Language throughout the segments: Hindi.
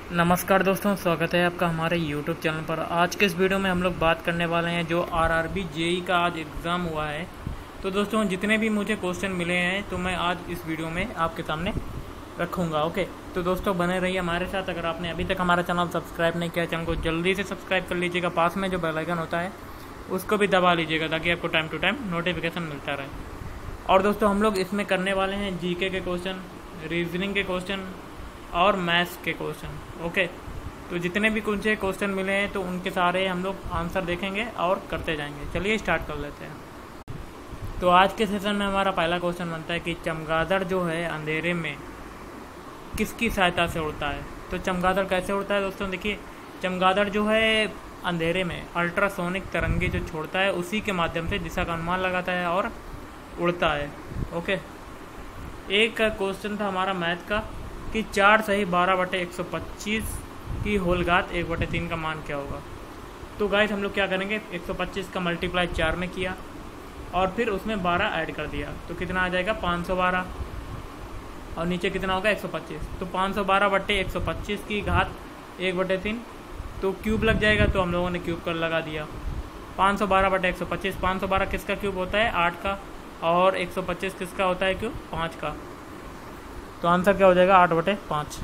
नमस्कार दोस्तों, स्वागत है आपका हमारे YouTube चैनल पर। आज के इस वीडियो में हम लोग बात करने वाले हैं जो RRB जेई का आज एग्ज़ाम हुआ है। तो दोस्तों जितने भी मुझे क्वेश्चन मिले हैं तो मैं आज इस वीडियो में आपके सामने रखूँगा। ओके, तो दोस्तों बने रहिए हमारे साथ। अगर आपने अभी तक हमारा चैनल सब्सक्राइब नहीं किया, चैनल को जल्दी से सब्सक्राइब कर लीजिएगा। पास में जो बेल आइकन होता है उसको भी दबा लीजिएगा ताकि आपको टाइम टू टाइम नोटिफिकेशन मिलता रहे। और दोस्तों हम लोग इसमें करने वाले हैं जीके के क्वेश्चन, रीजनिंग के क्वेश्चन और मैथ्स के क्वेश्चन। ओके, तो जितने भी कुछ क्वेश्चन मिले हैं तो उनके सारे हम लोग आंसर देखेंगे और करते जाएंगे। चलिए स्टार्ट कर लेते हैं। तो आज के सेशन में हमारा पहला क्वेश्चन बनता है कि चमगादड़ जो है अंधेरे में किसकी सहायता से उड़ता है। तो चमगादड़ कैसे उड़ता है दोस्तों? देखिए, चमगादड़ जो है अंधेरे में अल्ट्रासोनिक तरंगे जो छोड़ता है उसी के माध्यम से दिशा का अनुमान लगाता है और उड़ता है। ओके, एक क्वेश्चन था हमारा मैथ का कि 4 सही 12/125 की होल घात 1/3 का मान क्या होगा। तो गाइस हम लोग क्या करेंगे, 125 का मल्टीप्लाई 4 में किया और फिर उसमें 12 ऐड कर दिया तो कितना आ जाएगा 512, और नीचे कितना होगा 125। तो 512/125 की घात 1/3 तो क्यूब लग जाएगा, तो हम लोगों ने क्यूब कर लगा दिया। 512/125, 512 किसका क्यूब होता है 8 का, और 125 किसका होता है क्यूब 5 का। तो आंसर क्या हो जाएगा 8/5।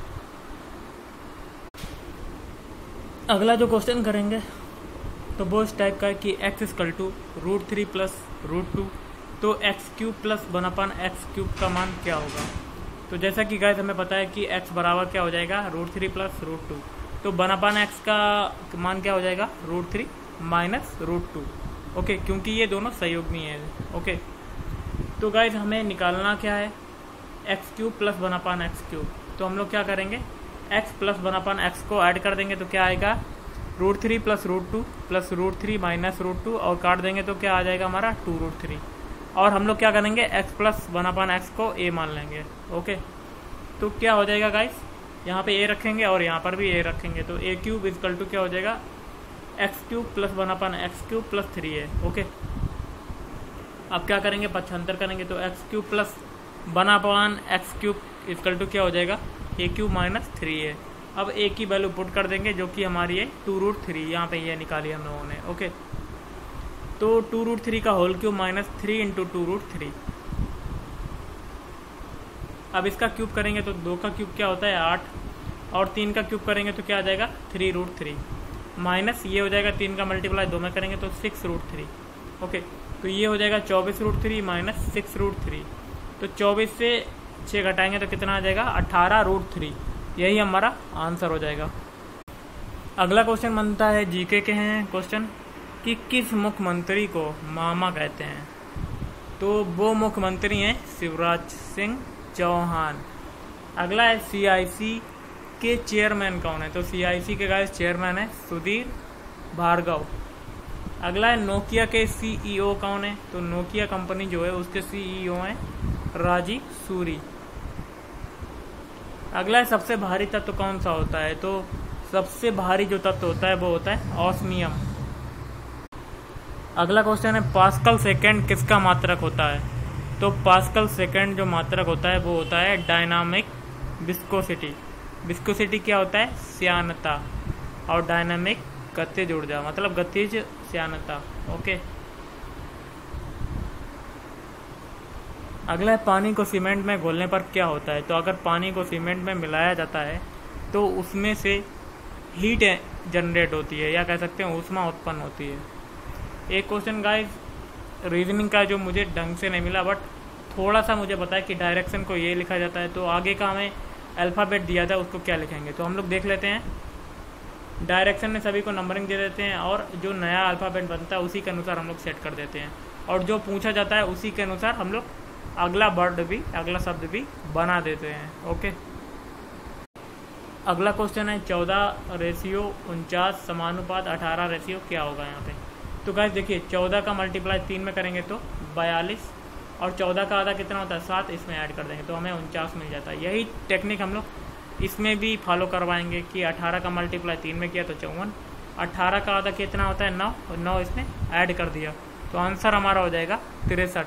अगला जो क्वेश्चन करेंगे तो वो इस टाइप का है कि x = √3 + √2, तो x³ + 1/x³ का मान क्या होगा। तो जैसा कि गाइस हमें पता है कि x बराबर क्या हो जाएगा √3 + √2, तो 1/x का मान क्या हो जाएगा √3 - √2। ओके, क्योंकि ये दोनों सहयोगी हैं। ओके, तो गाइस हमें निकालना क्या है x³ + 1/x³। तो हम लोग क्या करेंगे, x + 1/x को ऐड कर देंगे तो क्या आएगा √3 + √2 + √3 - √2, और काट देंगे तो क्या आ जाएगा हमारा 2√3। और हम लोग क्या करेंगे x + 1/x को a मान लेंगे। ओके, तो क्या हो जाएगा गाइस, यहाँ पे a रखेंगे और यहाँ पर भी a रखेंगे, तो a³ = क्या हो जाएगा x³ + 1/x³ + 3a। ओके, अब क्या करेंगे, पक्षांतर करेंगे तो x³ + 1/x³ = क्या हो जाएगा a³ - 3a। अब a की वैल्यू पुट कर देंगे जो कि हमारी है 2√3, यहाँ पे ये निकाली हम लोगों ने। ओके, तो 2√3 का होल क्यूब -3 × 2√3। अब इसका क्यूब करेंगे तो 2 का क्यूब क्या होता है 8, और 3 का क्यूब करेंगे तो क्या आ जाएगा 3√3, माइनस ये हो जाएगा 3 का मल्टीप्लाई 2 में करेंगे तो 6√3। ओके, तो ये हो जाएगा 24√3 - 6√3। तो 24 से 6 घटाएंगे तो कितना आ जाएगा 18√3। यही हमारा आंसर हो जाएगा। अगला क्वेश्चन बनता है जीके के हैं क्वेश्चन कि किस मुख्यमंत्री को मामा कहते हैं। तो वो मुख्यमंत्री हैं शिवराज सिंह चौहान। अगला है CIC के चेयरमैन कौन है। तो CIC के गाइस चेयरमैन है सुधीर भार्गव। अगला है नोकिया के CEO कौन है। तो नोकिया कंपनी जो है उसके CEO हैं राजीव सूरी। अगला है सबसे भारी तत्व कौन सा होता है। तो सबसे भारी जो तत्व होता है वो होता है ऑस्मियम। अगला क्वेश्चन है पास्कल सेकंड किसका मात्रक होता है। तो पास्कल सेकंड जो मात्रक होता है वो होता है डायनामिक विस्कोसिटी। विस्कोसिटी क्या होता है श्यानता, और डायनामिक गतिज ऊर्जा मतलब गतिज श्यानता। ओके, अगला है पानी को सीमेंट में घोलने पर क्या होता है। तो अगर पानी को सीमेंट में मिलाया जाता है तो उसमें से हीट जनरेट होती है, या कह सकते हैं ऊष्मा उत्पन्न होती है। एक क्वेश्चन गाइस रीजनिंग का जो मुझे ढंग से नहीं मिला, बट थोड़ा सा मुझे पता है कि डायरेक्शन को ये लिखा जाता है, तो आगे का हमें अल्फ़ाबेट दिया था उसको क्या लिखेंगे। तो हम लोग देख लेते हैं, डायरेक्शन में सभी को नंबरिंग दे देते हैं और जो नया अल्फ़ाबेट बनता है उसी के अनुसार हम लोग सेट कर देते हैं, और जो पूछा जाता है उसी के अनुसार हम लोग अगला शब्द भी बना देते हैं। ओके, अगला क्वेश्चन है 14:49 समानुपात 18 क्या होगा यहाँ पे। तो गाइस देखिए 14 का मल्टीप्लाई 3 में करेंगे तो 42, और 14 का आधा कितना होता है 7, इसमें ऐड कर देंगे तो हमें 49 मिल जाता है। यही टेक्निक हम लोग इसमें भी फॉलो करवाएंगे कि 18 का मल्टीप्लाई 3 में किया तो 54, 18 का आधा कितना होता है 9, और 9 इसमें ऐड कर दिया तो आंसर हमारा हो जाएगा 63।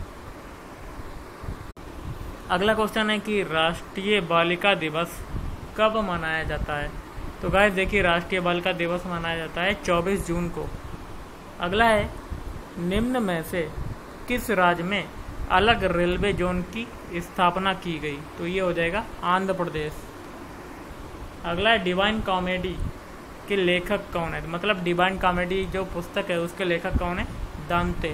अगला क्वेश्चन है कि राष्ट्रीय बालिका दिवस कब मनाया जाता है? तो गाइस देखिए, राष्ट्रीय बालिका दिवस मनाया जाता है 24 जून को। अगला है, निम्न में से किस राज्य में अलग रेलवे जोन की स्थापना की गई? तो ये हो जाएगा आंध्र प्रदेश। अगला है, डिवाइन कॉमेडी के लेखक कौन है? मतलब डिवाइन कॉमेडी जो पुस्तक है उसके लेखक कौन है? दांते।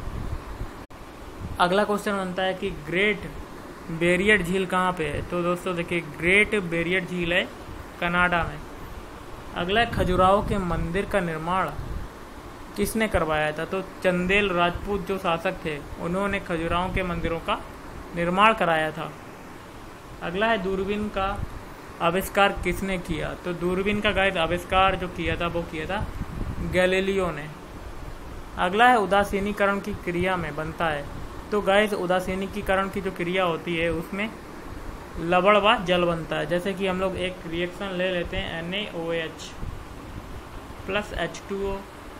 अगला क्वेश्चन बनता है कि ग्रेट बैरियर झील कहाँ पे है? तो दोस्तों देखिए, ग्रेट बैरियर झील है कनाडा में। अगला है, खजुराहो के मंदिर का निर्माण किसने करवाया था? तो चंदेल राजपूत जो शासक थे उन्होंने खजुराहो के मंदिरों का निर्माण कराया था। अगला है, दूरबीन का आविष्कार किसने किया? तो दूरबीन का गाइस आविष्कार जो किया था वो किया था गैलीलियो ने। अगला है, उदासीनीकरण की क्रिया में बनता है। तो गाइस उदासीनीकरण की जो क्रिया होती है उसमें लवण व जल बनता है। जैसे कि हम लोग एक रिएक्शन ले लेते हैं NaOH प्लस H2O,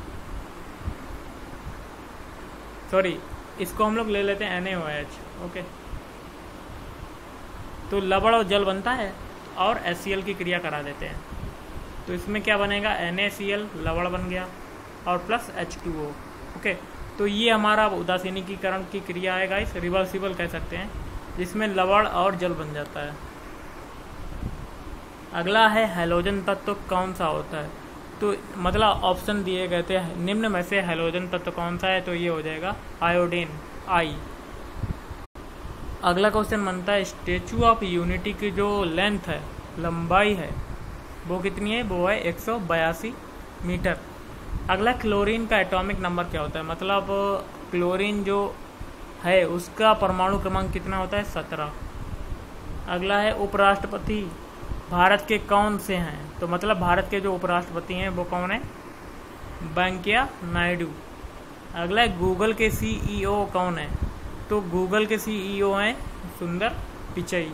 सॉरी इसको हम लोग ले लेते हैं NaOH, ओके। तो लवण और जल बनता है और HCl की क्रिया करा देते हैं। तो इसमें क्या बनेगा? NaCl लवण बन गया और प्लस H2O, ओके। तो ये हमारा उदासीनीकरण की क्रिया है गाइस, रिवर्सिबल कह सकते हैं, जिसमें लवण और जल बन जाता है। अगला है, हैलोजन तत्व कौन सा होता है? तो मतलब ऑप्शन दिए गए थे, निम्न में से हैलोजन तत्व कौन सा है? तो ये हो जाएगा आयोडीन, आई। अगला क्वेश्चन बनता है, स्टेचू ऑफ यूनिटी की जो लेंथ है, लंबाई है, वो कितनी है? वो है 182 मीटर। अगला, क्लोरीन का एटॉमिक नंबर क्या होता है? मतलब क्लोरीन जो है उसका परमाणु क्रमांक कितना होता है? 17। अगला है, उपराष्ट्रपति भारत के कौन से हैं? तो मतलब भारत के जो उपराष्ट्रपति हैं वो कौन है? वेंकैया नायडू। अगला है, गूगल के CEO कौन है? तो गूगल के CEO हैं सुंदर पिचई।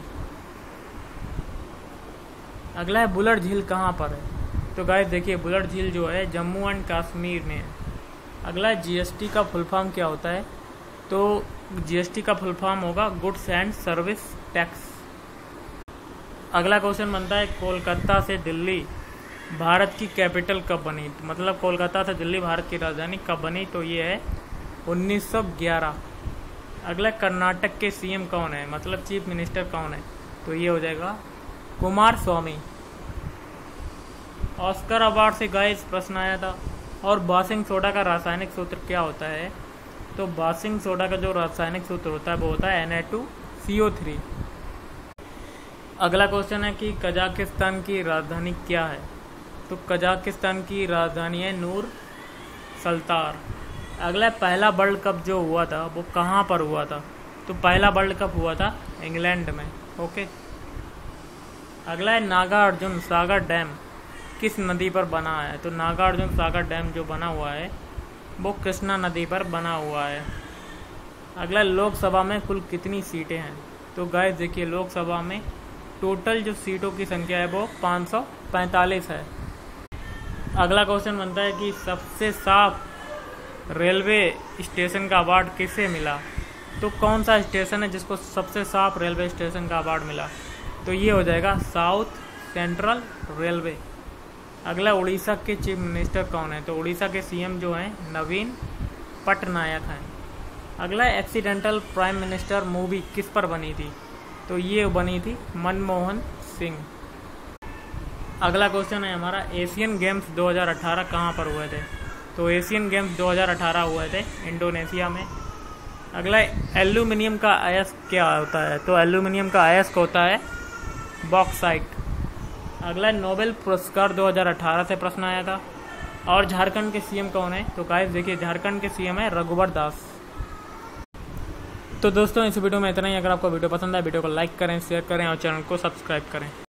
अगला है, बुलर झील कहाँ पर है? तो गाइस देखिए, बुलर झील जो है जम्मू एंड कश्मीर में है। अगला है, GST का फुल फॉर्म क्या होता है? तो GST का फुल फॉर्म होगा गुड्स एंड सर्विस टैक्स। अगला क्वेश्चन बनता है, कोलकाता से दिल्ली भारत की कैपिटल कब बनी? तो मतलब कोलकाता से दिल्ली भारत की राजधानी कब बनी? तो ये है 1911। अगला, कर्नाटक के CM कौन है? मतलब चीफ मिनिस्टर कौन है? तो ये हो जाएगा कुमार स्वामी। ऑस्कर अवार्ड से गाइस प्रश्न आया था। और बासिंग सोडा का रासायनिक सूत्र क्या होता है? तो बासिंग सोडा का जो रासायनिक सूत्र होता है वो होता है Na2CO3। अगला क्वेश्चन है कि कजाकिस्तान की राजधानी क्या है? तो कजाकिस्तान की राजधानी है नूर सल्तान। अगला, पहला वर्ल्ड कप जो हुआ था वो कहाँ पर हुआ था? तो पहला वर्ल्ड कप हुआ था इंग्लैंड में, ओके। अगला है, नागार्जुन सागर डैम किस नदी पर बना है? तो नागार्जुन सागर डैम जो बना हुआ है वो कृष्णा नदी पर बना हुआ है। अगला, लोकसभा में कुल कितनी सीटें हैं? तो गाइस देखिए, लोकसभा में टोटल जो सीटों की संख्या है वो 545 है। अगला क्वेश्चन बनता है कि सबसे साफ रेलवे स्टेशन का अवार्ड किसे मिला? तो कौन सा स्टेशन है जिसको सबसे साफ रेलवे स्टेशन का अवार्ड मिला? तो ये हो जाएगा साउथ सेंट्रल रेलवे। अगला, उड़ीसा के चीफ मिनिस्टर कौन है? तो उड़ीसा के CM जो हैं नवीन पटनायक हैं। अगला, एक्सीडेंटल प्राइम मिनिस्टर मूवी किस पर बनी थी? तो ये बनी थी मनमोहन सिंह। अगला क्वेश्चन है हमारा, एशियन गेम्स 2018 कहाँ पर हुए थे? तो एशियन गेम्स 2018 हुए थे इंडोनेशिया में। अगला, एल्यूमिनियम का अयस्क क्या होता है? तो एल्यूमिनियम का अयस्क होता है बॉक्साइट। अगला, नोबेल पुरस्कार 2018 से प्रश्न आया था। और झारखंड के CM कौन है? तो गाइस देखिए, झारखंड के CM है रघुवर दास। तो दोस्तों इस वीडियो में इतना ही। अगर आपको वीडियो पसंद आए वीडियो को लाइक करें, शेयर करें और चैनल को सब्सक्राइब करें।